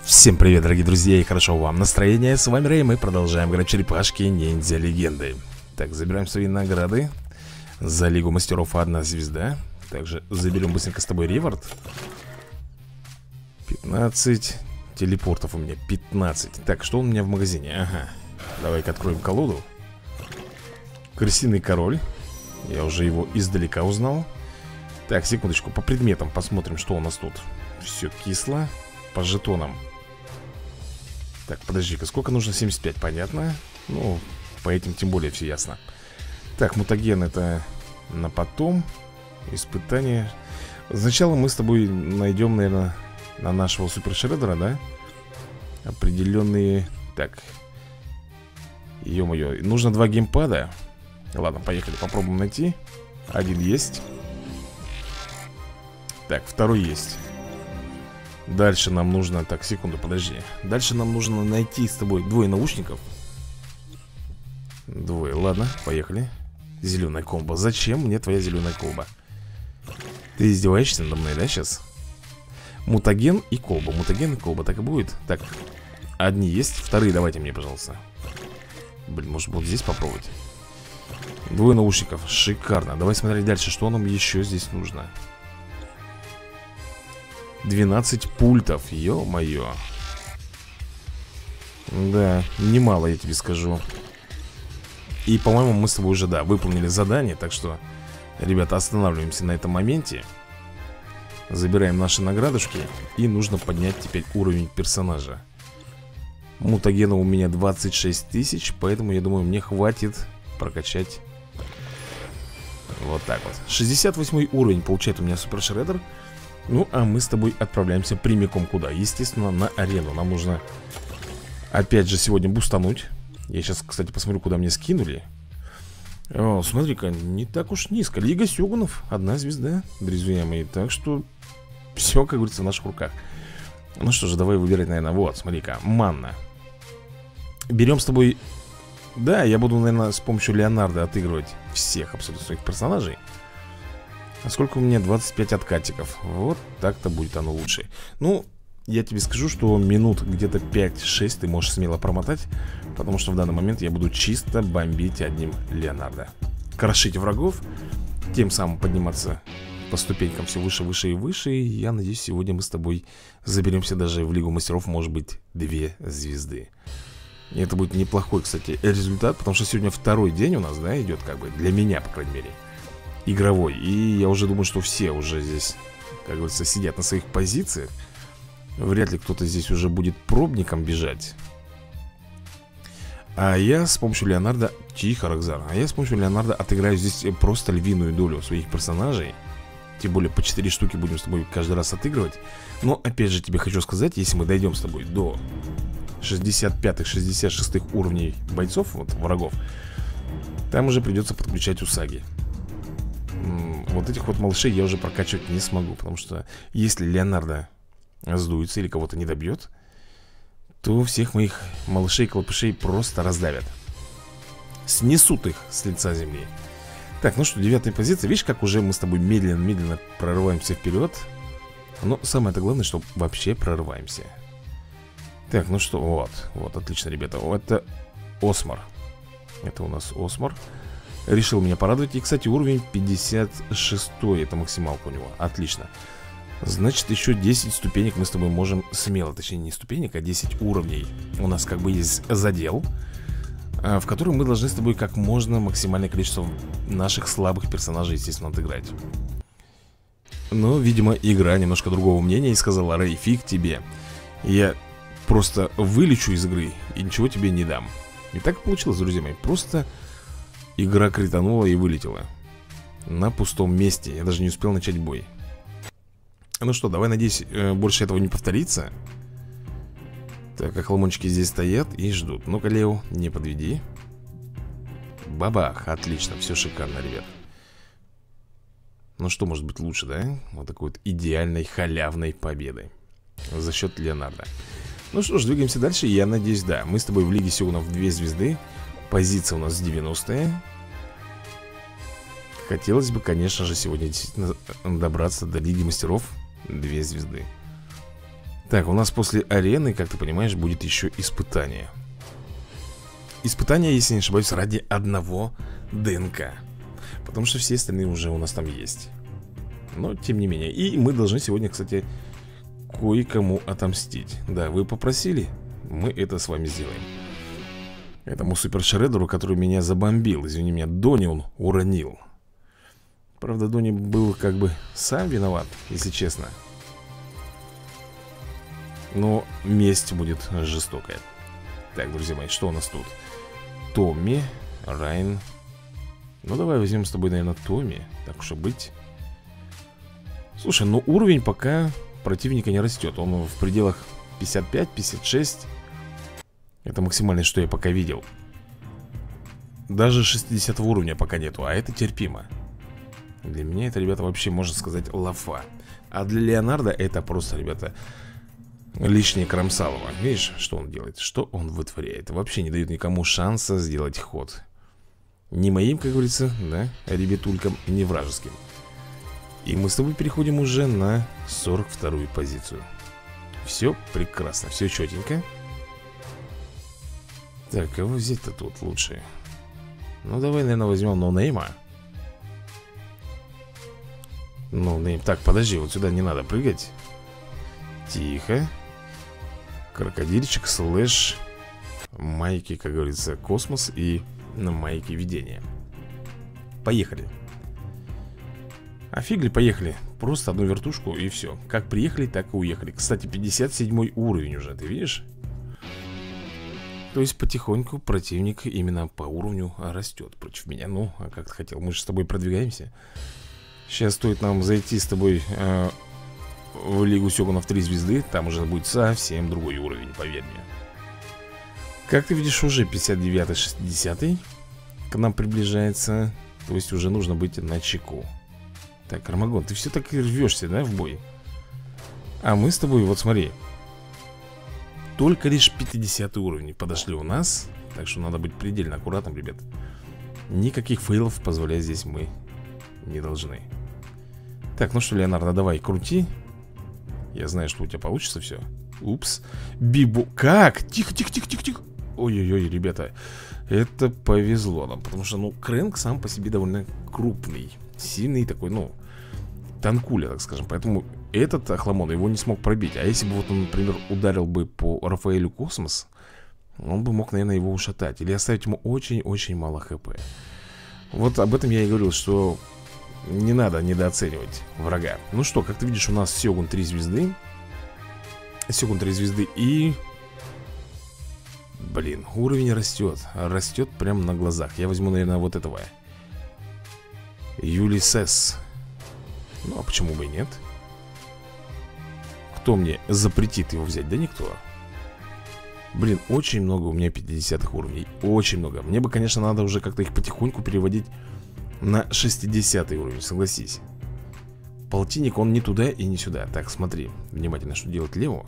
Всем привет, дорогие друзья, и хорошо вам настроение. С вами Рэй, мы продолжаем играть черепашки ниндзя легенды. Так, забираем свои награды. За Лигу мастеров 1 звезда. Также заберем быстренько с тобой реворд. 15 телепортов у меня, 15. Так, что у меня в магазине? Ага, давай-ка откроем колоду. Крысиный король. Я уже его издалека узнал. Так, секундочку, по предметам посмотрим, что у нас тут. Все кисло. По жетонам. Так, подожди-ка, сколько нужно? 75, понятно. Ну, по этим тем более все ясно. Так, мутаген это на потом. Испытание. Сначала мы с тобой найдем, наверное, на нашего супер шреддера, да? Определенные... Так. Ё-моё, нужно 2 геймпада. Ладно, поехали, попробуем найти. Один есть. Так, второй есть. Дальше нам нужно... Так, секунду, подожди. Дальше нам нужно найти с тобой 2 наушников. 2, ладно, поехали. Зеленая колба. Зачем мне твоя зеленая колба? Ты издеваешься надо мной, да, сейчас? Мутаген и колба. Мутаген и колба, так и будет. Так, одни есть, вторые давайте мне, пожалуйста. Блин, может вот здесь попробовать. 2 наушников, шикарно. Давай смотреть дальше, что нам еще здесь нужно. 12 пультов, ё-моё. Да, немало, я тебе скажу. И, по-моему, мы с тобой уже, да, выполнили задание. Так что, ребята, останавливаемся на этом моменте. Забираем наши наградушки. И нужно поднять теперь уровень персонажа. Мутагена у меня 26 тысяч. Поэтому, я думаю, мне хватит прокачать. Вот так вот. 68 уровень получает у меня супер шреддер. Ну, а мы с тобой отправляемся прямиком куда? Естественно, на арену. Нам нужно, опять же, сегодня бустануть. Я сейчас, кстати, посмотрю, куда мне скинули. О, смотри-ка, не так уж низко. Лига Сёгунов, 1 звезда, друзья мои. Так что все, как говорится, в наших руках. Ну что же, давай выбирать, наверное. Вот, смотри-ка, манна. Берем с тобой... Да, я буду, наверное, с помощью Леонардо отыгрывать всех абсолютно своих персонажей. А сколько у меня? 25 откатиков. Вот так-то будет оно лучше. Ну, я тебе скажу, что минут где-то 5-6 ты можешь смело промотать. Потому что в данный момент я буду чисто бомбить одним Леонардо. Крошить врагов. Тем самым подниматься по ступенькам все выше, выше и выше. И я надеюсь, сегодня мы с тобой заберемся даже в Лигу мастеров, может быть, 2 звезды. И это будет неплохой, кстати, результат. Потому что сегодня 2-й день у нас, да, идет, как бы, для меня, по крайней мере, игровой. И я уже думаю, что все уже здесь, как говорится, сидят на своих позициях. Вряд ли кто-то здесь уже будет пробником бежать. А я с помощью Леонардо... Тихо, Рокзар. А я с помощью Леонардо отыграю здесь просто львиную долю своих персонажей. Тем более по 4 штуки будем с тобой каждый раз отыгрывать. Но опять же тебе хочу сказать, если мы дойдем с тобой до 65-66 уровней бойцов, вот врагов, там уже придется подключать Усаги. Вот этих вот малышей я уже прокачивать не смогу. Потому что если Леонардо сдуется или кого-то не добьет, то всех моих малышей-клопышей просто раздавят. Снесут их с лица земли. Так, ну что, 9-я позиция. Видишь, как уже мы с тобой медленно-медленно прорываемся вперед. Но самое-то главное, что вообще прорываемся. Так, ну что, вот, отлично, ребята. Это Осмар. Это у нас Осмар. Решил меня порадовать. И, кстати, уровень 56. Это максималка у него. Отлично. Значит, еще 10 ступенек мы с тобой можем смело. Точнее, не ступенек, а 10 уровней. У нас как бы есть задел, в котором мы должны с тобой как можно максимальное количество наших слабых персонажей, естественно, отыграть. Но, видимо, игра немножко другого мнения и сказала: Рэй, фиг тебе. Я просто вылечу из игры и ничего тебе не дам. И так получилось, друзья мои. Просто игра кританула и вылетела на пустом месте. Я даже не успел начать бой. Ну что, давай, надеюсь, больше этого не повторится. Так, охламончики здесь стоят и ждут. Ну-ка, Лео, не подведи. Бабах, отлично, все шикарно, ребят. Ну что может быть лучше, да? Вот такой вот идеальной халявной победой за счет Леонардо. Ну что ж, двигаемся дальше. Я надеюсь, да, мы с тобой в Лиге Сёгунов 2 звезды. Позиция у нас 90-я. Хотелось бы, конечно же, сегодня действительно добраться до Лиги мастеров 2 звезды. Так, у нас после арены, как ты понимаешь, будет еще испытание. Испытание, если не ошибаюсь, ради одного ДНК. Потому что все остальные уже у нас там есть. Но, тем не менее. И мы должны сегодня, кстати, кое-кому отомстить. Да, вы попросили, мы это с вами сделаем. Этому Супер Шреддеру, который меня забомбил. Извини меня, Дони он уронил. Правда, Дони был как бы сам виноват, если честно. Но месть будет жестокая. Так, друзья мои, что у нас тут? Томми, Райан. Ну, давай возьмем с тобой, наверное, Томми. Так уж и быть. Слушай, ну уровень пока противника не растет. Он в пределах 55-56. Это максимальное, что я пока видел. Даже 60 уровня пока нету, а это терпимо. Для меня это, ребята, вообще, можно сказать, лафа. А для Леонардо это просто, ребята, лишнее кромсалово. Видишь, что он делает? Что он вытворяет? Вообще не дает никому шанса сделать ход. Ни моим, как говорится, да, ребятулькам, ни вражеским. И мы с тобой переходим уже на 42-ю позицию. Все прекрасно, все четенько. Так, кого взять-то тут лучше? Ну, давай, наверное, возьмем ноунейма. Ноунейм. Так, подожди, вот сюда не надо прыгать. Тихо. Крокодильчик, слэш, майки, как говорится, космос и майки видения. Поехали. А фигли, поехали. Просто одну вертушку и все. Как приехали, так и уехали. Кстати, 57 уровень уже, ты видишь? То есть потихоньку противник именно по уровню растет против меня. Ну, а как ты хотел, мы же с тобой продвигаемся. Сейчас стоит нам зайти с тобой в Лигу Сёгунов 3 звезды. Там уже будет совсем другой уровень, поверь мне. Как ты видишь, уже 59-60 к нам приближается. То есть уже нужно быть начеку. Так, Армагон, ты все так и рвешься, да, в бой? А мы с тобой, вот смотри, только лишь 50 уровень подошли у нас. Так что надо быть предельно аккуратным, ребят. Никаких фейлов позволять здесь мы не должны. Так, ну что, Леонардо, давай, крути. Я знаю, что у тебя получится все. Упс. Бибу. Как? Тихо, тихо, тихо, тихо, тихо. Ой-ой-ой, ребята. Это повезло нам. Потому что, ну, Крэнк сам по себе довольно крупный. Сильный такой, ну, танкуля, так скажем. Поэтому этот Охламон его не смог пробить. А если бы вот он, например, ударил бы по Рафаэлю Космос, он бы мог, наверное, его ушатать. Или оставить ему очень-очень мало хп. Вот об этом я и говорил, что не надо недооценивать врага. Ну что, как ты видишь, у нас Сёгун 3 звезды. Сёгун 3 звезды и... Блин, уровень растет. Растет прямо на глазах. Я возьму, наверное, вот этого Юлисес. Ну, а почему бы и нет? Кто мне запретит его взять? Да никто. Блин, очень много у меня 50-х уровней. Очень много. Мне бы, конечно, надо уже как-то их потихоньку переводить на 60-й уровень, согласись. Полтинник, он не туда и не сюда. Так, смотри, внимательно, что делать Лео.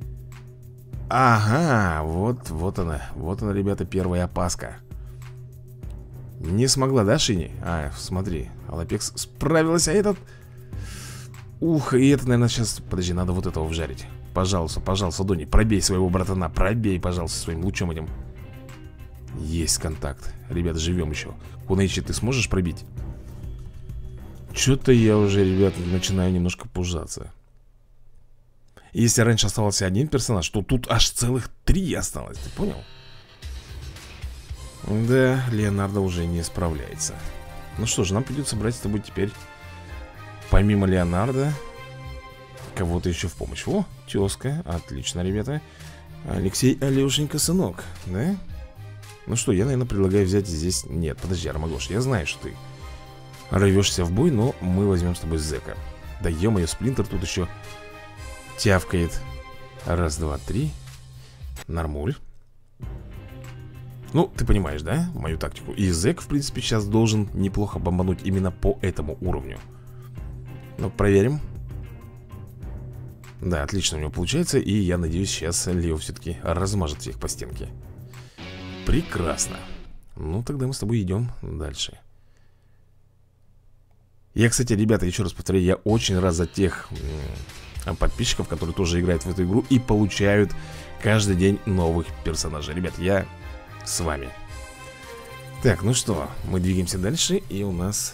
Ага, вот она, ребята, первая опаска. Не смогла, да, Шини? А, смотри, Алапекс справилась, а этот... Ух, и это, наверное, сейчас... Подожди, надо вот этого вжарить. Пожалуйста, пожалуйста, Дони, пробей своего братана. Пробей, пожалуйста, своим лучом этим. Есть контакт. Ребята, живем еще. Кунэйчи, ты сможешь пробить? Что-то я уже, ребят, начинаю немножко пужаться. Если раньше оставался один персонаж, то тут аж целых 3 осталось. Ты понял? Да, Леонардо уже не справляется. Ну что ж, нам придется брать с тобой теперь, помимо Леонардо, кого-то еще в помощь. О, тезка, отлично, ребята. Алексей, Алешенька, сынок, да? Ну что, я, наверное, предлагаю взять здесь... Нет, подожди, Армагош, я знаю, что ты рвешься в бой, но мы возьмем с тобой Зека. Да ё-моё, Сплинтер тут еще тявкает. Раз, два, три. Нормуль. Ну, ты понимаешь, да, мою тактику. И Зек, в принципе, сейчас должен неплохо бомбануть именно по этому уровню. Ну, проверим. Да, отлично у него получается. И я надеюсь, сейчас Лео все-таки размажет всех по стенке. Прекрасно. Ну, тогда мы с тобой идем дальше. Я, кстати, ребята, еще раз повторяю, я очень рад за тех подписчиков, которые тоже играют в эту игру и получают каждый день новых персонажей. Ребят, я с вами. Так, ну что, мы двигаемся дальше. И у нас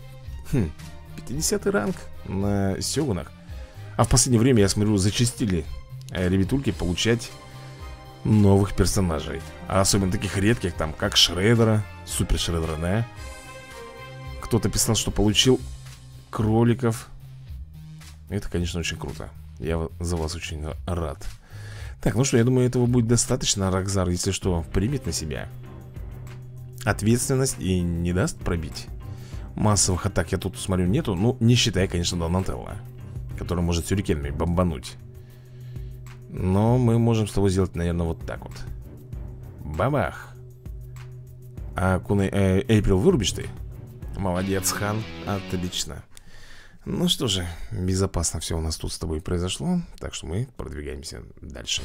50 ранг на сёгунах. А в последнее время, я смотрю, зачастили ребятульки получать новых персонажей. А особенно таких редких, там, как Шреддера, Супер Шреддера, да. Кто-то писал, что получил кроликов. Это, конечно, очень круто. Я за вас очень рад. Так, ну что, я думаю, этого будет достаточно. Рокзар, если что, примет на себя ответственность и не даст пробить. Массовых атак я тут, смотрю, нету. Ну, не считая, конечно, Донателло, который может сюрикенами бомбануть. Но мы можем с тобой сделать, наверное, вот так вот. Бабах. А Эйприл вырубишь ты? Молодец, Хан, отлично. Ну что же, безопасно все у нас тут с тобой произошло. Так что мы продвигаемся дальше.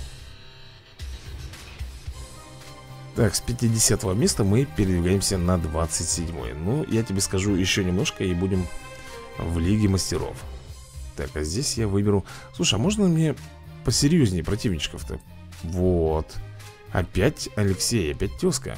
Так, с 50-го места мы передвигаемся на 27-е. Ну, я тебе скажу еще немножко и будем в Лиге Мастеров. Так, а здесь я выберу... Слушай, а можно мне посерьезнее противничков-то? Вот. Опять Алексей, опять тезка.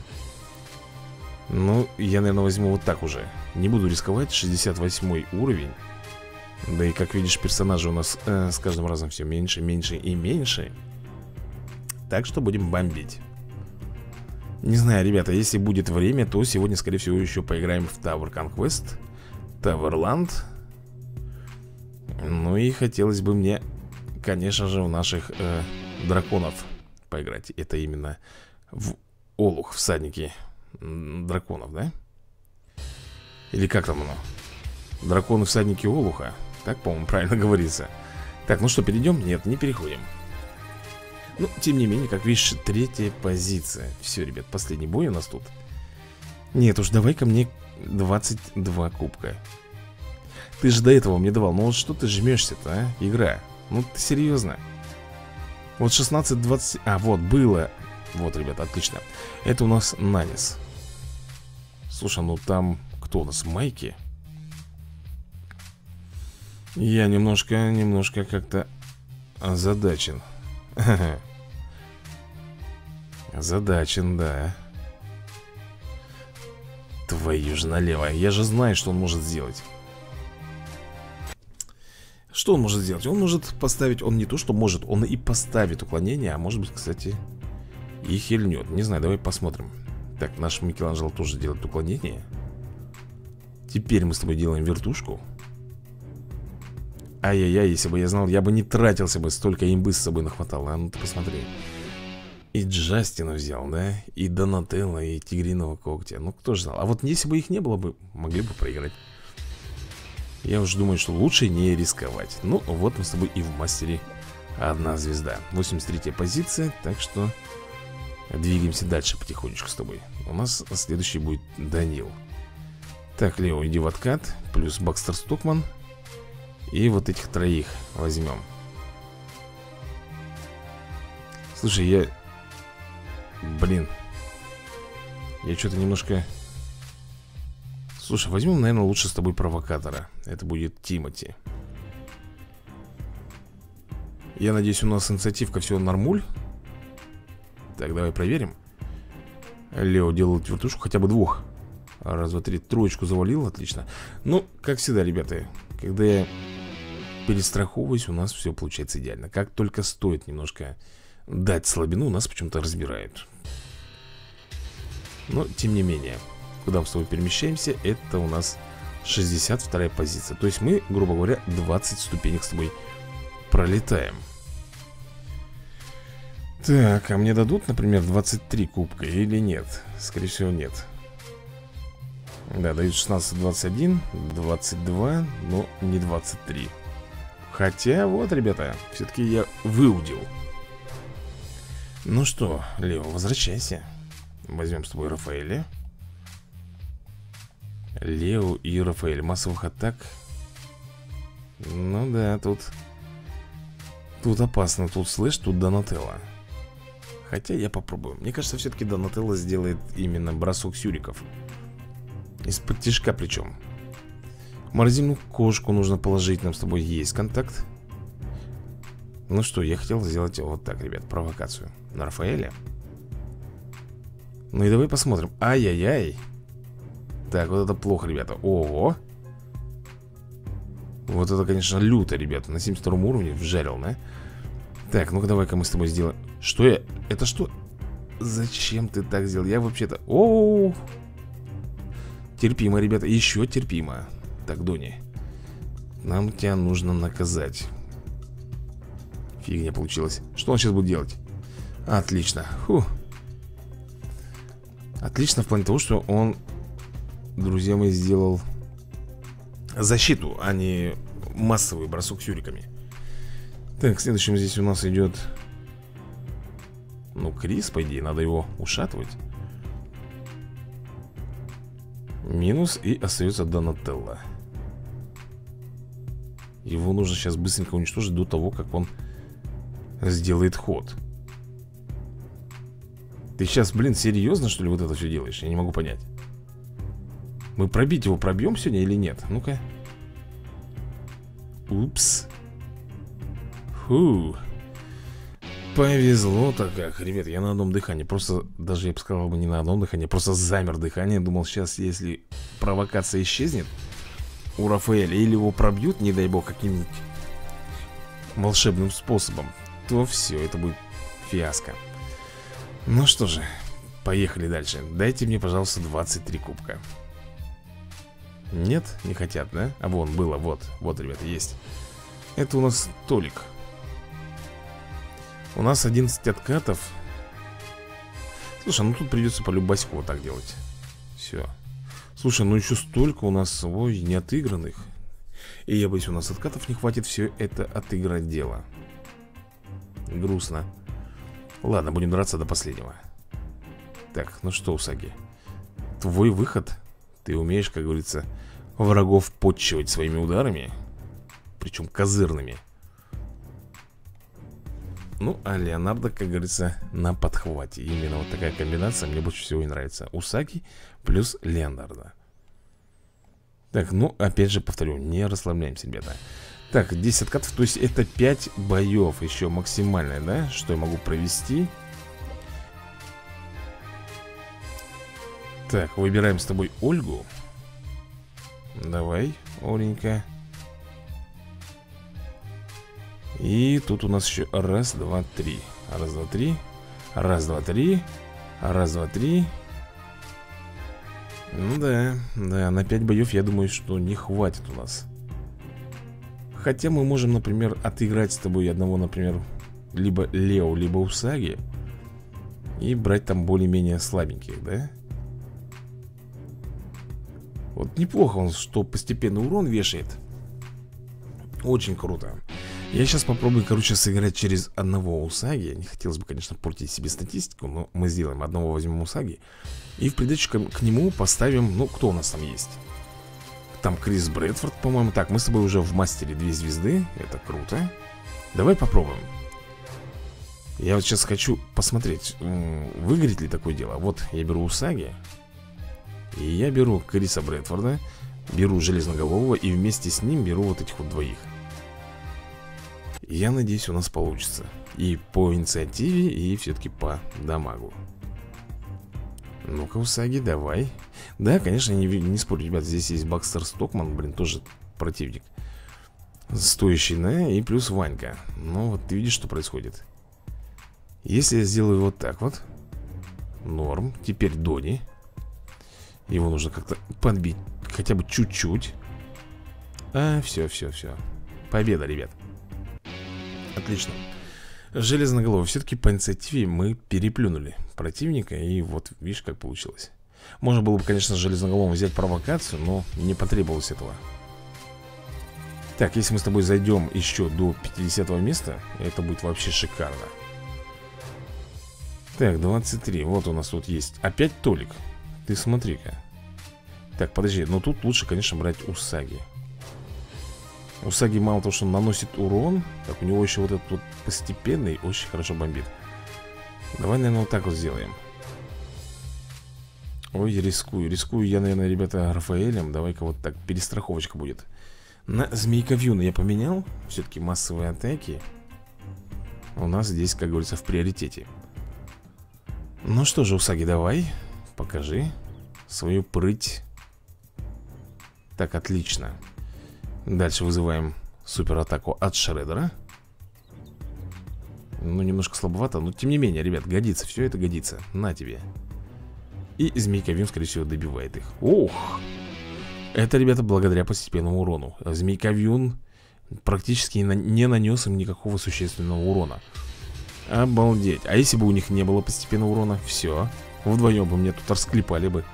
Ну, я, наверное, возьму вот так уже. Не буду рисковать, 68 уровень. Да и, как видишь, персонажи у нас с каждым разом все меньше, меньше и меньше. Так что будем бомбить. Не знаю, ребята, если будет время, то сегодня, скорее всего, еще поиграем в Tower Conquest, Towerland. Ну и хотелось бы мне, конечно же, в наших драконов поиграть. Это именно в Олух, всадники драконов, да? Или как там оно? Драконы-всадники Олуха. Так, по-моему, правильно говорится. Так, ну что, перейдем? Нет, не переходим. Ну, тем не менее, как видишь, 3-я позиция. Все, ребят, последний бой у нас тут. Нет уж, давай-ка мне 22 кубка. Ты же до этого мне давал. Ну вот что ты жмешься-то, а? Игра. Ну ты серьезно? Вот 16-20... А, вот, было. Вот, ребят, отлично. Это у нас Нанис. Слушай, ну там... Кто у нас? Майки? Я немножко как-то озадачен. Озадачен, да. Твою же налево. Я же знаю, что он может сделать. Что он может сделать? Он может поставить... Он не то, что может, он и поставит уклонение. А может быть, кстати, и хильнет. Не знаю, давай посмотрим. Так, наш Микеланджело тоже делает уклонение. Теперь мы с тобой делаем вертушку. Ай-яй-яй, если бы я знал, я бы не тратился бы, столько имбы с собой нахватал. А ну ты посмотри. И Джастина взял, да? И Донателло, и Тигриного когтя. Ну кто же знал? А вот если бы их не было бы, могли бы проиграть. Я уже думаю, что лучше не рисковать. Ну, вот мы с тобой и в мастере 1 звезда. 83-я позиция, так что двигаемся дальше потихонечку с тобой. У нас следующий будет Данил. Так, Лео, иди в откат. Плюс Бакстер Стокман. И вот этих троих возьмем. Слушай, я... Блин. Я что-то немножко... Слушай, возьмем, наверное, лучше с тобой провокатора. Это будет Тимоти. Я надеюсь, у нас инициативка все нормуль. Так, давай проверим. Лео делает вертушку, хотя бы 2. Раз, два, три, 3 завалил, отлично. Ну, как всегда, ребята, когда я перестраховываюсь, у нас все получается идеально. Как только стоит немножко дать слабину, у нас почему-то разбирают. Но, тем не менее, куда мы с тобой перемещаемся, это у нас 62-я позиция. То есть мы, грубо говоря, 20 ступенек с тобой пролетаем. Так, а мне дадут, например, 23 кубка или нет? Скорее всего, нет. Да, дают 16, 21, 22, но не 23. Хотя, вот, ребята, все-таки я выудил. Ну что, Лео, возвращайся. Возьмем с тобой Рафаэля. Лео и Рафаэль. Массовых атак. Ну да, тут опасно. Тут слэш, тут Донателло. Хотя я попробую. Мне кажется, все-таки Донателло сделает именно бросок сюриков. Из-под тишка причем. Морозильную кошку нужно положить. Нам с тобой есть контакт. Ну что, я хотел сделать вот так, ребят, провокацию на Рафаэля. Ну и давай посмотрим. Ай-яй-яй. Так, вот это плохо, ребята. Ого. Вот это, конечно, люто, ребята. На 72 уровне вжарил, да? Так, ну-ка давай-ка мы с тобой сделаем. Что я? Это что? Зачем ты так сделал? Я вообще-то... О-о-о! Терпимо, ребята, еще терпимо. Так, Дони, нам тебя нужно наказать. Фигня получилась. Что он сейчас будет делать? Отлично. Фу. Отлично в плане того, что он, друзья мои, сделал защиту, а не массовый бросок сюриками. Так, следующим здесь у нас идет... Ну, Крис, по идее, надо его ушатывать. Минус, и остается Донателло. Его нужно сейчас быстренько уничтожить до того, как он сделает ход. Ты сейчас, блин, серьезно, что ли, вот это все делаешь? Я не могу понять. Мы пробить его пробьем сегодня или нет? Ну-ка. Упс. Фу. Повезло-то как, ребят, я на одном дыхании. Просто, даже я бы сказал, не на одном дыхании, просто замер дыхание. Думал, сейчас, если провокация исчезнет у Рафаэля, или его пробьют, не дай бог, каким-нибудь волшебным способом, то все, это будет фиаско. Ну что же, поехали дальше. Дайте мне, пожалуйста, 23 кубка. Нет, не хотят, да? А вон, было, вот, ребята, есть. Это у нас Толик. У нас 11 откатов. Слушай, ну тут придется по любаську вот так делать. Все. Слушай, ну еще столько у нас, ой, неотыгранных. И я боюсь, у нас откатов не хватит все это отыграть дело. Грустно. Ладно, будем драться до последнего. Так, ну что, Усаги, твой выход. Ты умеешь, как говорится, врагов подчивать своими ударами. Причем козырными. Ну, а Леонардо, как говорится, на подхвате. Именно вот такая комбинация мне больше всего и нравится. Усаги плюс Леонардо. Так, ну, опять же повторю, не расслабляемся, ребята. Так, 10 откатов, то есть это 5 боев еще максимальное, да? Что я могу провести. Так, выбираем с тобой Ольгу. Давай, Оленька. И тут у нас еще раз, два, три. Раз, два, три. Раз, два, три. Раз, два, три. Ну да, да, на 5 боев, я думаю, что не хватит у нас. Хотя мы можем, например, отыграть с тобой одного, например, либо Лео, либо Усаги. И брать там более-менее слабеньких, да? Вот неплохо он, что постепенно урон вешает. Очень круто. Я сейчас попробую, короче, сыграть через одного Усаги. Не хотелось бы, конечно, портить себе статистику, но мы сделаем одного, возьмем Усаги. И в придачу к нему поставим, ну, кто у нас там есть? Там Крис Брэдфорд, по-моему. Так, мы с тобой уже в мастере 2 звезды. Это круто. Давай попробуем. Я вот сейчас хочу посмотреть, выиграет ли такое дело. Вот, я беру Усаги. И я беру Криса Брэдфорда. Беру Железноголового. И вместе с ним беру вот этих вот двоих. Я надеюсь, у нас получится. И по инициативе, и все-таки по дамагу. Ну-ка, Усаги, давай. Да, конечно, не спорю, ребят. Здесь есть Бакстер Стокман, блин, тоже противник стоящий, да, и плюс Ванька. Ну, вот ты видишь, что происходит. Если я сделаю вот так вот. Норм, теперь Дони. Его нужно как-то подбить хотя бы чуть-чуть. Все. Победа, ребят. Отлично. Железноголовый. Все-таки по инициативе мы переплюнули противника. И вот, видишь, как получилось. Можно было бы, конечно, Железноголовым взять провокацию, но не потребовалось этого. Так, если мы с тобой зайдем еще до 50-го места, это будет вообще шикарно. Так, 23. Вот у нас тут есть. Опять Толик. Ты смотри-ка. Так, подожди. Но тут лучше, конечно, брать Усаги. Усаги мало того, что он наносит урон, так у него еще вот этот вот постепенный очень хорошо бомбит. Давай, наверное, вот так вот сделаем. Ой, рискую я, наверное, ребята, Рафаэлем. Давай-ка вот так, перестраховочка будет. На Змейка Вьюна я поменял. Все-таки массовые атаки. у нас здесь, как говорится, в приоритете. Ну что же, Усаги, давай, покажи свою прыть. Так, отлично. Дальше вызываем суператаку от Шреддера. Ну, немножко слабовато, но тем не менее, ребят, годится, все это годится. На тебе. И Змейковюн, скорее всего, добивает их. Ух! Это, ребята, благодаря постепенному урону. Змейковюн практически не нанес им никакого существенного урона. Обалдеть. А если бы у них не было постепенного урона? Все. Вдвоем бы меня тут расклепали бы.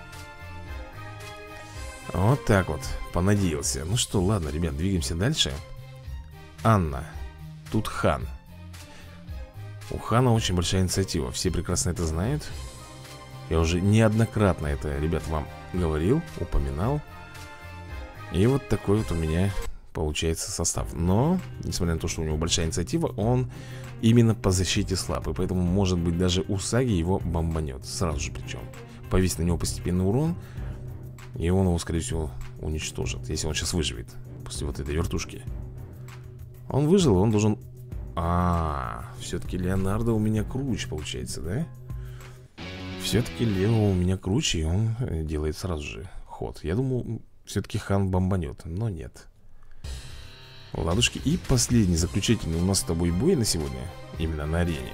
Вот так вот. Понадеялся. Ну что, ладно, ребят, двигаемся дальше. Анна. Тут Хан. У Хана очень большая инициатива. Все прекрасно это знают. Я уже неоднократно это, ребят, вам говорил, упоминал. И вот такой вот у меня получается состав. Но, несмотря на то, что у него большая инициатива, он именно по защите слаб. И поэтому, может быть, даже Усаги его бомбанет. Сразу же причем. Повесит на него постепенный урон, и он его, скорее всего, уничтожит. Если он сейчас выживет после вот этой вертушки. Он выжил, он должен... все-таки Леонардо у меня круче получается, да? Все-таки Лео у меня круче, и он делает сразу же ход. Я думал, все-таки Хан бомбанет, но нет. Ладушки. И последний, заключительный у нас с тобой бой на сегодня. Именно на арене.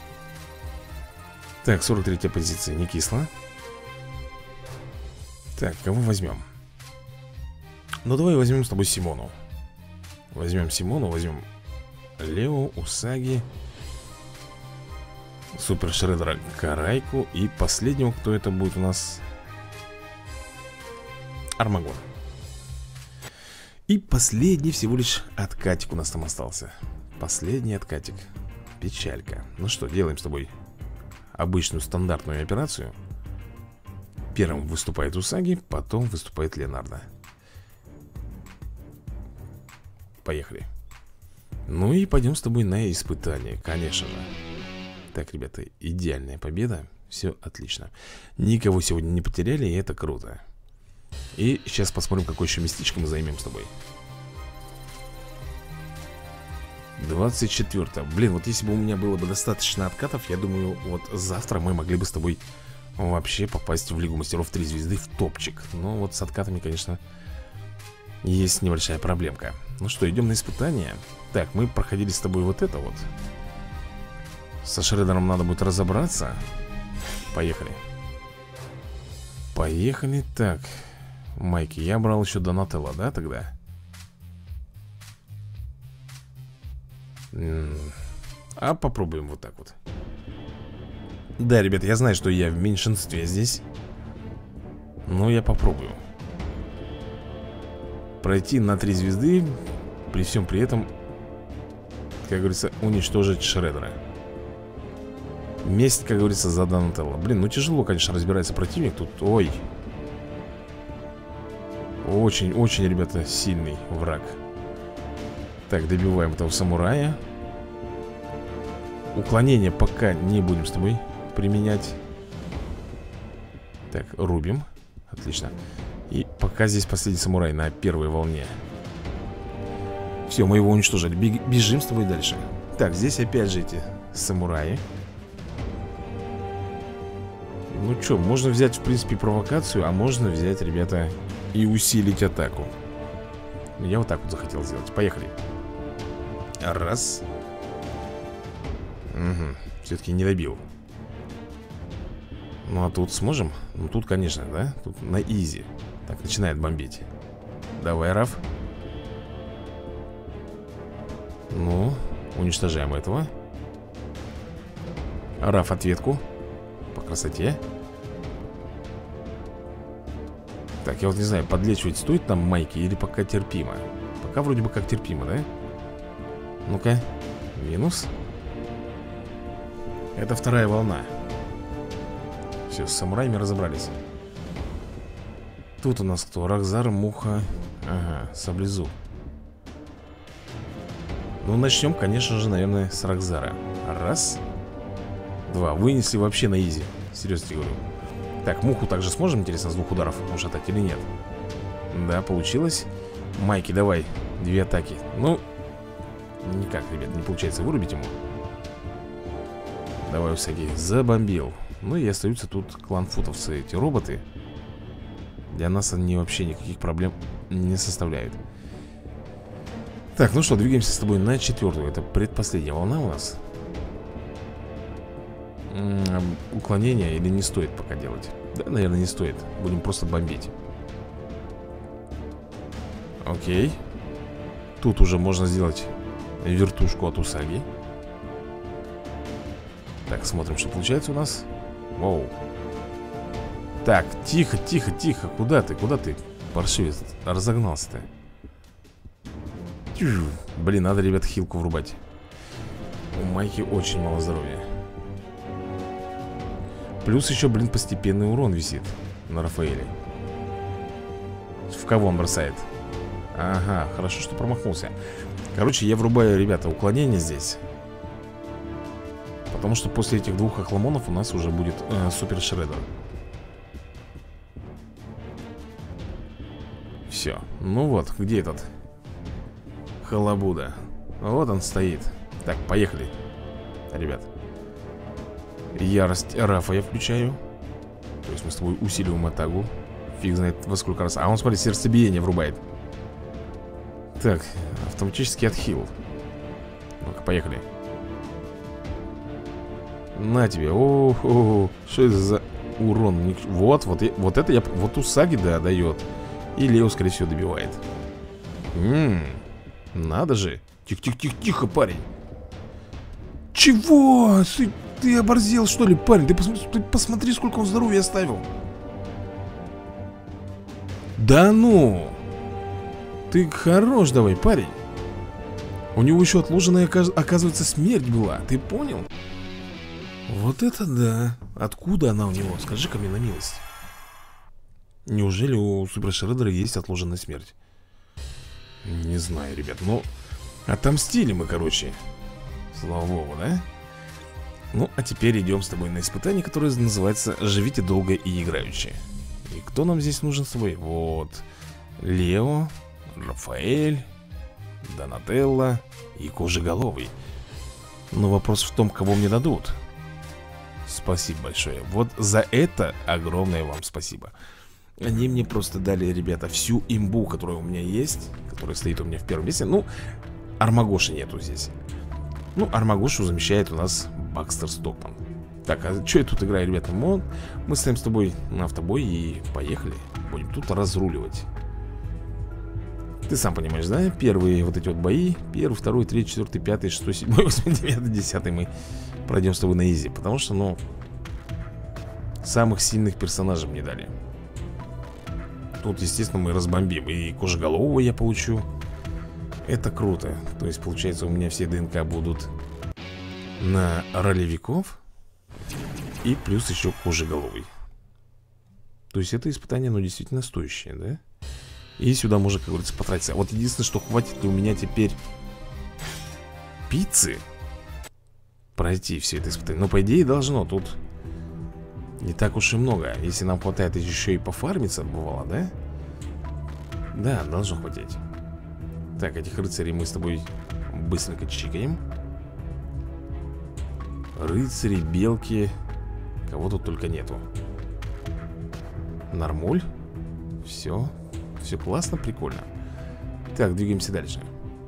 Так, 43-я позиция, не кисло. Так, кого возьмем? Ну, давай возьмем с тобой Симону. Возьмем Симону, возьмем Лео, Усаги, Супер Шреддера, Карайку. И последнего, кто это будет у нас? Армагон. И последний всего лишь откатик у нас там остался. Последний откатик. Печалька. Ну что, делаем с тобой обычную стандартную операцию. Первым выступает Усаги, потом выступает Леонардо. Поехали. Ну и пойдем с тобой на испытание, конечно же. Так, ребята, идеальная победа. Все отлично. Никого сегодня не потеряли, и это круто. И сейчас посмотрим, какое еще местечко мы займем с тобой. 24-е. Блин, вот если бы у меня было бы достаточно откатов, я думаю, вот завтра мы могли бы с тобой вообще попасть в Лигу Мастеров 3 звезды в топчик. Но вот с откатами, конечно, есть небольшая проблемка. Ну что, идем на испытание. Так, мы проходили с тобой вот это вот. Со Шреддером надо будет разобраться. Поехали. Поехали. Так, Майки, я брал еще Донателло, да, тогда? А попробуем вот так вот. Да, ребят, я знаю, что я в меньшинстве здесь, но я попробую пройти на 3 звезды, при всем при этом, как говорится, уничтожить Шреддера. Месть, как говорится, за Донателло. Блин, ну тяжело, конечно, разбирается противник тут. Ой. Очень-очень, ребята, сильный враг. Так, добиваем этого самурая. Уклонение пока не будем с тобой применять. Так, рубим. Отлично. И пока здесь последний самурай на первой волне. Все, мы его уничтожили. Бежим с тобой дальше. Так, здесь опять же эти самураи. Ну что, можно взять, в принципе, провокацию, а можно взять, ребята, и усилить атаку. Я вот так вот захотел сделать. Поехали. Раз. Угу. Все-таки не добил. Ну а тут сможем? Ну тут, конечно, да? Тут на изи. Так, начинает бомбить. Давай, Раф. Ну, уничтожаем этого. Раф, ответку. По красоте. Так, я вот не знаю, подлечивать стоит там Майки или пока терпимо? Пока вроде бы как терпимо, да? Ну-ка, минус. Это вторая волна. Все, с самураями разобрались. Тут у нас кто? Рахзар, Муха. Ага, Саблезуб. Ну, начнем, конечно же, наверное, с Рахзара. Раз. Два. Вынесли вообще на изи. Серьезно тебе говорю. Так, Муху также сможем, интересно, с 2 ударов ушатать или нет? Да, получилось. Майки, давай. 2 атаки. Ну, никак, ребят, не получается вырубить ему. Давай, Усаги, забомбил. Ну и остаются тут кланфутовцы, эти роботы. Для нас они вообще никаких проблем не составляют. Так, ну что, двигаемся с тобой на 4-ю. Это предпоследняя волна у нас. Уклонение или не стоит пока делать? Да, наверное, не стоит. Будем просто бомбить. Окей. Тут уже можно сделать вертушку от Усаги. Так, смотрим, что получается у нас. Воу. Так, тихо, тихо, тихо. Куда ты, паршивец, разогнался-то? Блин, надо, ребят, хилку врубать. У Майки очень мало здоровья. Плюс еще, блин, постепенный урон висит на Рафаэле. В кого он бросает? Ага, хорошо, что промахнулся. Короче, я врубаю, ребята, уклонение здесь. Потому что после этих двух охламонов у нас уже будет супер шредер. Все, ну вот, где этот халабуда? Вот он стоит. Так, поехали, ребят. Ярость Рафа я включаю. То есть мы с тобой усиливаем атаку. Фиг знает во сколько раз. А он, смотри, сердцебиение врубает. Так, автоматический отхил. Ну-ка, поехали. На тебе. О-о-о. Что это за урон? Вот это я... Вот Усаги, да, дает. И Лео, скорее всего, добивает. Надо же. Тихо, парень. Чего? Ты оборзел, что ли, парень? Ты посмотри, сколько он здоровья оставил. Да ну. Ты хорош давай, парень. У него еще отложенная, оказывается, смерть была. Ты понял? Вот это да. Откуда она у него? Скажи-ка мне на милость. Неужели у Супер Шреддера есть отложенная смерть? Не знаю, ребят. Но отомстили мы, короче. Слава богу, да? Ну, а теперь идем с тобой на испытание, которое называется «Живите долго и играючи». И кто нам здесь нужен с тобой? Вот. Лео, Рафаэль, Донателло и Кожеголовый. Но вопрос в том, кого мне дадут. Спасибо большое. Вот за это огромное вам спасибо. Они мне просто дали, ребята, всю имбу, которая у меня есть, которая стоит у меня в первом месте. Ну, Армагоши нету здесь. Ну, Армагошу замещает у нас Бакстер Стокман. Так, а что я тут играю, ребята? Мы ставим с тобой на автобой и поехали. Будем тут разруливать. Ты сам понимаешь, да? Первые вот эти вот бои. Первый, второй, третий, четвертый, пятый, шестой, седьмой, восьмой, девятый, десятый мы пройдем с тобой на изи. Потому что, ну, самых сильных персонажей мне дали. Тут, естественно, мы разбомбим. И Кожеголового я получу. Это круто. То есть, получается, у меня все ДНК будут на ролевиков. И плюс еще Кожеголовый. То есть, это испытание, ну, действительно стоящее, да? И сюда можно, как говорится, потратиться. Вот единственное, что хватит ли у меня теперь пиццы пройти все это испытание. Но, по идее, должно. Тут не так уж и много. Если нам хватает еще и пофармиться, бывало, да? Да, должно хватить. Так, этих рыцарей мы с тобой быстренько чикаем. Рыцари, белки. Кого тут только нету. Нормуль. Все. Все классно, прикольно. Так, двигаемся дальше.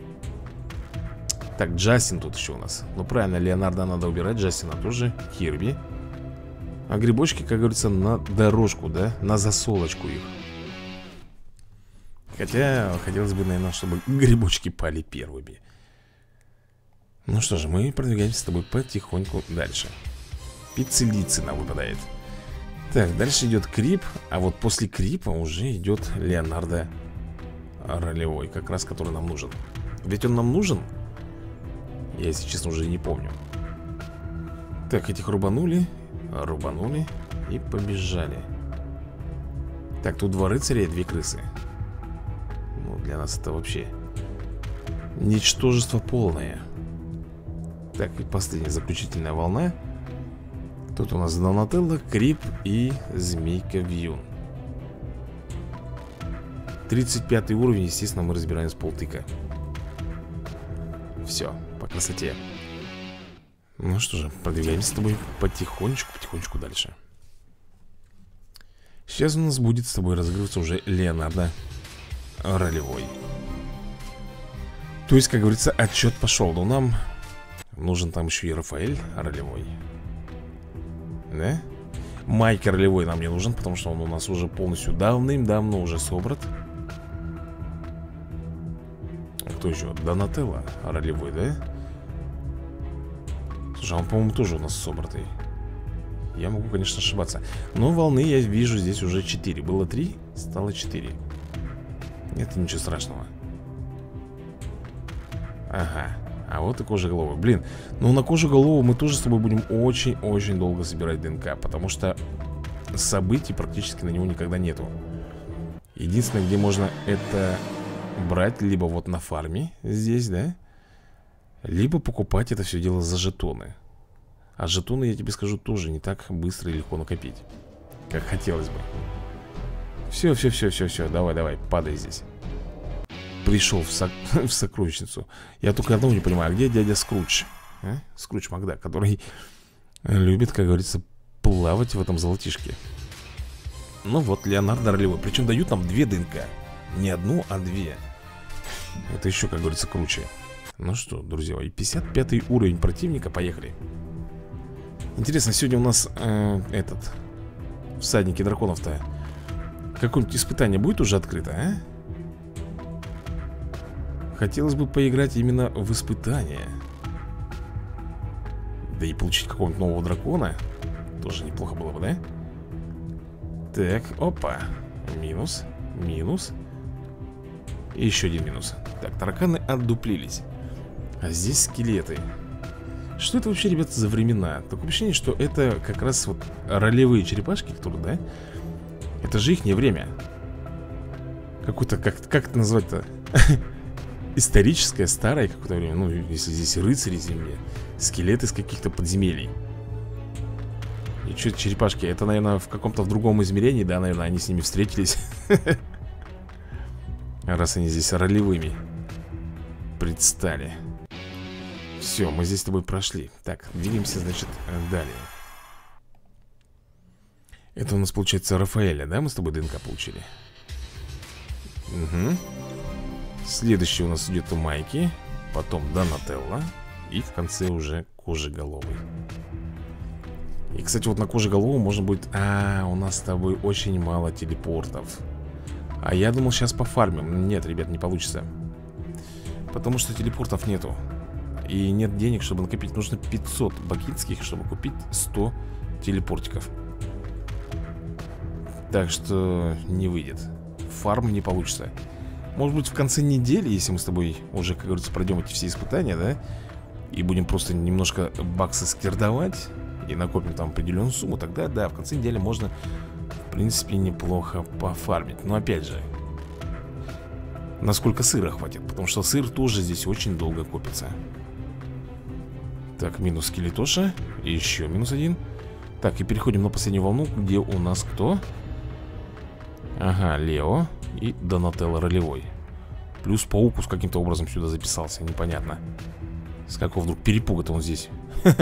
Так, Джастин тут еще у нас. Ну правильно, Леонардо надо убирать, Джастина тоже, Кирби. А грибочки, как говорится, на дорожку, да? На засолочку их. Хотя, хотелось бы, наверное, чтобы грибочки пали первыми. Ну что же, мы продвигаемся с тобой потихоньку дальше. Пиццелицы нам выпадает. Так, дальше идет Крип. А вот после Крипа уже идет Леонардо ролевой, как раз который нам нужен. Ведь он нам нужен? Я, если честно, уже не помню. Так, этих рубанули. Рубанули и побежали. Так, тут два рыцаря и две крысы. Ну, для нас это вообще ничтожество полное. Так, и последняя заключительная волна. Тут у нас Донателло, Крип и Змейка Вьюн. 35 уровень, естественно, мы разбираем с полтыка. Все, по красоте. Ну что же, продвигаемся с тобой потихонечку дальше. Сейчас у нас будет с тобой разыгрываться уже Леонардо ролевой. То есть, как говорится, отчет пошел. Но нам нужен там еще и Рафаэль ролевой. Да? Майки ролевой нам не нужен, потому что он у нас уже полностью давным-давно уже собран. А кто еще? Донателло ролевой, да? Слушай, он, по-моему, тоже у нас собранный. Я могу, конечно, ошибаться. Но волны я вижу здесь уже 4. Было 3, стало 4. Это ничего страшного. Ага. А вот и кожеголовый. Блин, ну на кожеголового мы тоже с тобой будем очень-очень долго собирать ДНК. Потому что событий практически на него никогда нету. Единственное, где можно это брать, либо вот на фарме здесь, да? Либо покупать это все дело за жетоны. А жетоны, я тебе скажу, тоже не так быстро и легко накопить, как хотелось бы. Все, давай, падай здесь. Пришел в сокровищницу. Я только одного не понимаю, а где дядя Скрудж? А? Скрудж Макдак, который любит, как говорится, плавать в этом золотишке. Ну вот, Леонардо ролевой. Причем дают нам 2 ДНК. Не одну, а 2. Это еще, как говорится, круче. Ну что, друзья, и 55 уровень противника, поехали. Интересно, сегодня у нас этот всадники драконов-то какое-нибудь испытание будет уже открыто, а? Хотелось бы поиграть именно в испытание. Да и получить какого-нибудь нового дракона тоже неплохо было бы, да? Так, опа. Минус, минус. И еще один минус. Так, тараканы отдуплились. А здесь скелеты. Что это вообще, ребята, за времена? Такое ощущение, что это как раз вот ролевые черепашки, которые, да? Это же ихнее время. Какое-то, как это назвать-то? Историческое, старое какое-то время. Ну, если здесь рыцари земли, скелеты из каких-то подземелий. И что это черепашки? Это, наверное, в каком-то в другом измерении, да, наверное, они с ними встретились. Раз они здесь ролевыми предстали. Все, мы здесь с тобой прошли. Так, двигаемся, значит, далее. Это у нас получается Рафаэля, да? Мы с тобой ДНК получили. Угу. Следующий у нас идет у Майки. Потом Донателло. И в конце уже кожеголовый. И, кстати, вот на кожеголовом можно будет... у нас с тобой очень мало телепортов. А я думал, сейчас пофармим. Нет, ребят, не получится. Потому что телепортов нету. И нет денег, чтобы накопить. Нужно 500 бакинских, чтобы купить 100 телепортиков. Так что не выйдет. Фарм не получится. Может быть, в конце недели, если мы с тобой уже, как говорится, пройдем эти все испытания, да? И будем просто немножко баксы скирдовать и накопим там определенную сумму, тогда, да, в конце недели можно, в принципе, неплохо пофармить. Но опять же, насколько сыра хватит, потому что сыр тоже здесь очень долго копится. Так, минус скелетоша. И еще минус 1. Так, и переходим на последнюю волну, где у нас кто? Ага, Лео и Донателло ролевой. Плюс паук с каким-то образом сюда записался, непонятно. С какого вдруг перепуга-то он здесь?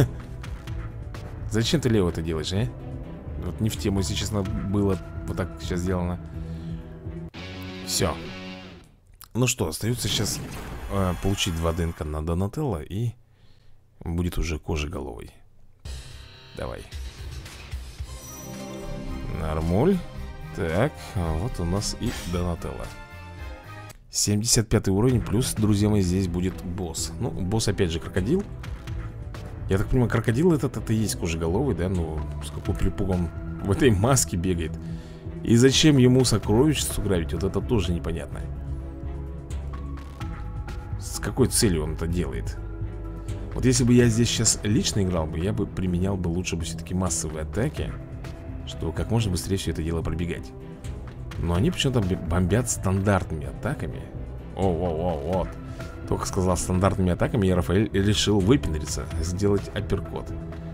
Зачем ты, Лео, это делаешь, а? Вот не в тему, если честно, было вот так сейчас сделано. Все. Ну что, остается сейчас получить 2 ДНК на Донателло и будет уже кожеголовый. Давай. Нормуль. Так, вот у нас и Донателло. 75 уровень, плюс, друзья мои, здесь будет босс. Ну, босс опять же крокодил. Я так понимаю, крокодил это и есть кожеголовый, да? Ну, с какой перепугом в этой маске бегает. И зачем ему сокровищницу грабить, вот это тоже непонятно. С какой целью он это делает? Вот если бы я здесь сейчас лично играл бы, я бы применял бы лучше бы все-таки массовые атаки, чтобы как можно быстрее все это дело пробегать. Но они почему-то бомбят стандартными атаками. Вот. Только сказал стандартными атаками, и Рафаэль решил выпендриться, сделать апперкот.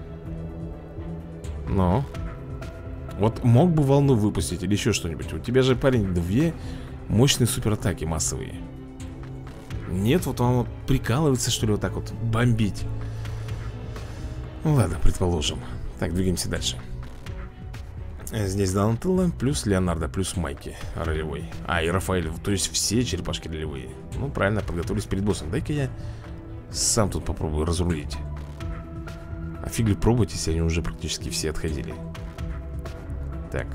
Но вот мог бы волну выпустить или еще что-нибудь. У тебя же, парень, 2 мощные суператаки массовые. Нет, вот он вот прикалывается, что ли, вот так вот бомбить. Ладно, предположим. Так, двигаемся дальше. Здесь Донателло, плюс Леонардо, плюс Майки ролевой. И Рафаэль, то есть все черепашки ролевые. Ну, правильно, подготовились перед боссом. Дай-ка я сам тут попробую разрулить. А фиг ли пробовать, если они уже практически все отходили. Так.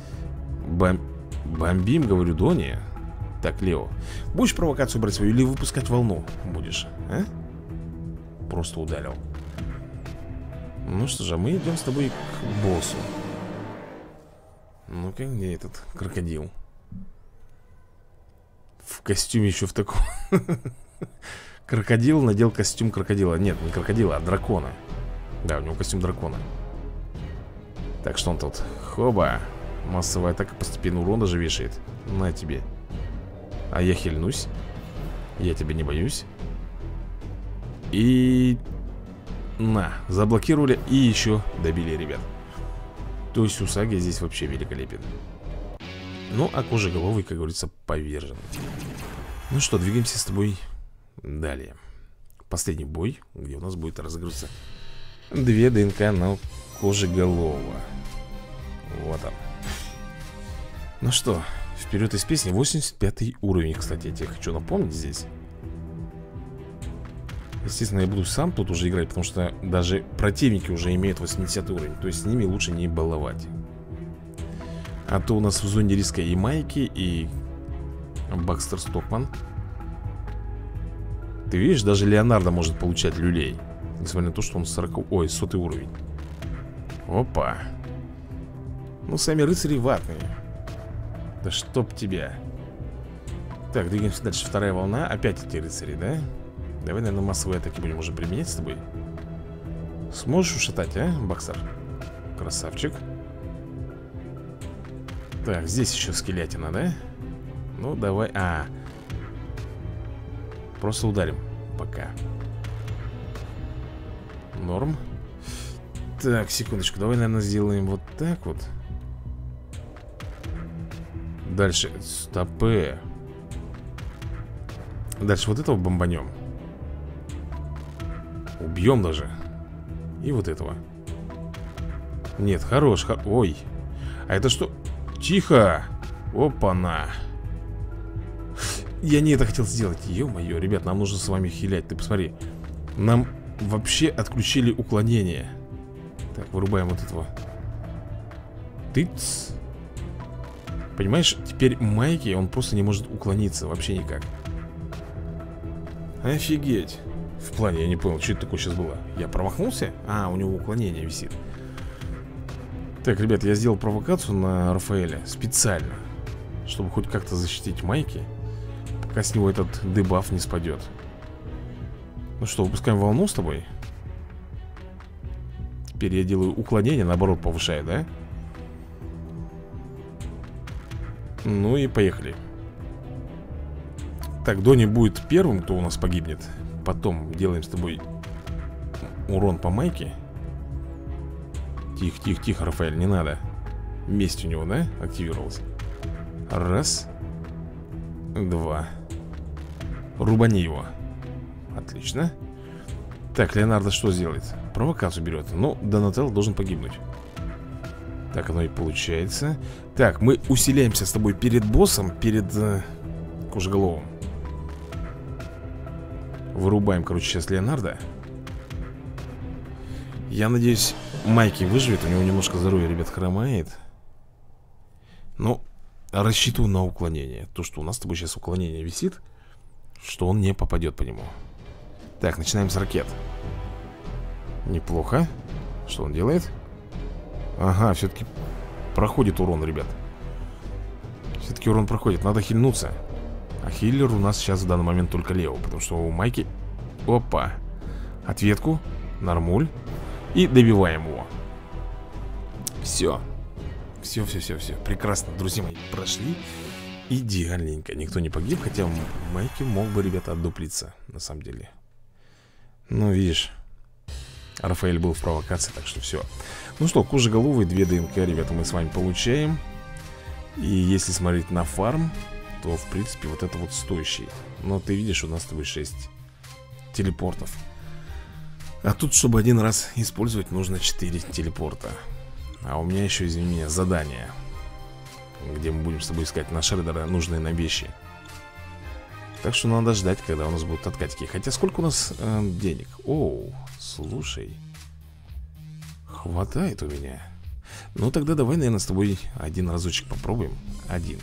Бомбим, говорю, Дони. Так, Лео, будешь провокацию брать свою или выпускать волну будешь, а? Просто ударил. Ну что же, мы идем с тобой к боссу. Ну-ка, где этот крокодил? В костюме еще в таком. Крокодил надел костюм крокодила. Нет, не крокодила, а дракона. Да, у него костюм дракона. Так, что он тут? Хоба. Массовая атака, постепенно урон даже вешает. На тебе. А я хильнусь. Я тебя не боюсь. И... На, заблокировали и еще добили, ребят. То есть Усаги здесь вообще великолепен. Ну, а кожеголовый, как говорится, повержен. Ну что, двигаемся с тобой далее. Последний бой, где у нас будет разыгрываться 2 ДНК на кожеголового. Вот он. Ну что, вперед из песни. 85 уровень, кстати, я тебе хочу напомнить здесь. Естественно, я буду сам тут уже играть, потому что даже противники уже имеют 80 уровень. То есть с ними лучше не баловать. А то у нас в зоне риска и Майки, и Бакстер Стокман. Ты видишь, даже Леонардо может получать люлей. Несмотря на то, что он 100 уровень. Опа. Ну, сами рыцари ватные. Да чтоб тебя. Так, двигаемся дальше. Вторая волна. Опять эти рыцари, да? Давай, наверное, массовые атаки будем уже применять с тобой. Сможешь ушатать, а, Бакстер? Красавчик. Так, здесь еще скелетина, да? Ну, давай, просто ударим пока. Норм. Так, секундочку, давай, наверное, сделаем вот так вот. Дальше, стопы. Дальше вот этого бомбанем. Убьем даже. И вот этого. Нет, хорош, ой. А это что? Тихо. Опа-на. Я не это хотел сделать. Ё-моё, ребят, нам нужно с вами хилять. Ты посмотри. Нам вообще отключили уклонение. Так, вырубаем вот этого. Тыц. Понимаешь, теперь Майки, он просто не может уклониться. Вообще никак. Офигеть. В плане, я не понял, что это такое сейчас было. Я промахнулся? У него уклонение висит. Так, ребят, я сделал провокацию на Рафаэля специально, чтобы хоть как-то защитить Майки, пока с него этот дебаф не спадет. Ну что, выпускаем волну с тобой. Теперь я делаю уклонение, наоборот повышаю, да? Ну и поехали. Так, Дони будет первым, кто у нас погибнет. Потом делаем с тобой урон по Майке. Тихо, тихо, тихо, Рафаэль, не надо. Месть у него, да, активировалась. Раз. Два. Рубани его. Отлично. Так, Леонардо что сделает? Провокацию берет. Но Донателло должен погибнуть. Так оно и получается. Так, мы усиляемся с тобой перед боссом, перед кожеголовым. Вырубаем, короче, сейчас Леонардо. Я надеюсь, Майки выживет. У него немножко здоровья, ребят, хромает. Но рассчитываю на уклонение. То, что у нас с тобой сейчас уклонение висит, что он не попадет по нему. Так, начинаем с ракет. Неплохо. Что он делает? Ага, все-таки проходит урон, ребят. Все-таки урон проходит, надо хильнуться. А хиллер у нас сейчас в данный момент только Лео, потому что у Майки... Опа. Ответку. Нормуль. И добиваем его. Все. Все. Прекрасно, друзья мои, прошли идеальненько. Никто не погиб, хотя Майки мог бы, ребята, отдуплиться, на самом деле. Ну, видишь, Рафаэль был в провокации, так что все. Ну что, кожеголовый, 2 ДНК, ребята, мы с вами получаем. И если смотреть на фарм, то, в принципе, вот это вот стоящий. Но ты видишь, у нас с тобой 6 телепортов. А тут, чтобы один раз использовать, нужно 4 телепорта. А у меня еще, извини меня, задание, где мы будем с тобой искать на Шреддера нужные нам вещи. Так что надо ждать, когда у нас будут откатики. Хотя сколько у нас денег? Оу, слушай, хватает у меня. Ну тогда давай, наверное, с тобой один разочек попробуем. Один.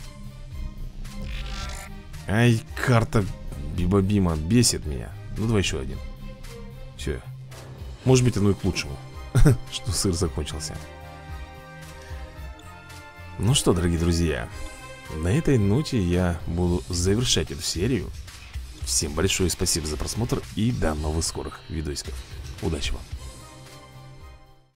Ай, карта Биба-Бима бесит меня. Ну давай еще один. Все. Может быть, оно и к лучшему, что сыр закончился. Ну что, дорогие друзья, на этой ноте я буду завершать эту серию. Всем большое спасибо за просмотр и до новых скорых видосиков. Удачи вам!